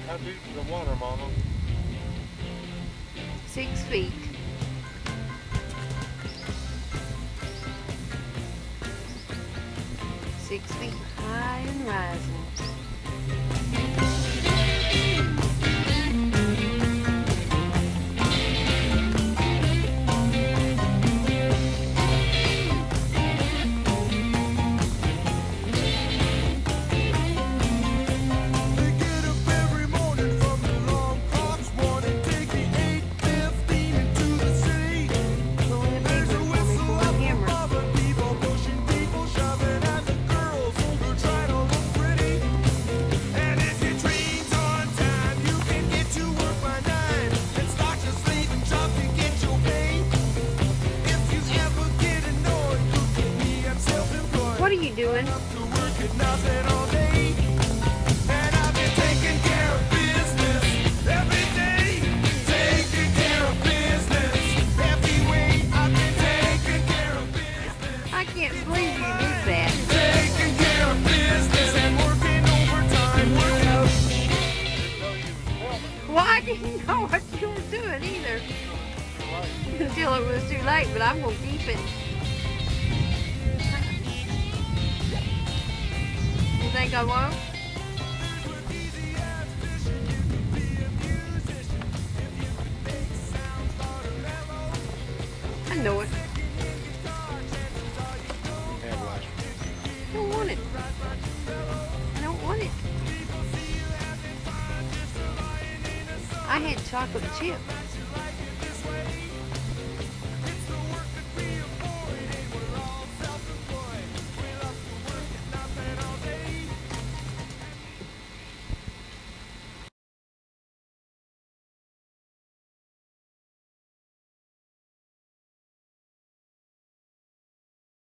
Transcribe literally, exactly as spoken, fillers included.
How deep is the water, Mama? Six feet. Six feet high and rising. What are you doing? I can't believe you did that. Taking care of business and working overtime. Well, I didn't know what you were doing either until it was too late, but I'm going to keep it. You think I won't? I know it. I don't want it. I don't want it. I had chocolate chip.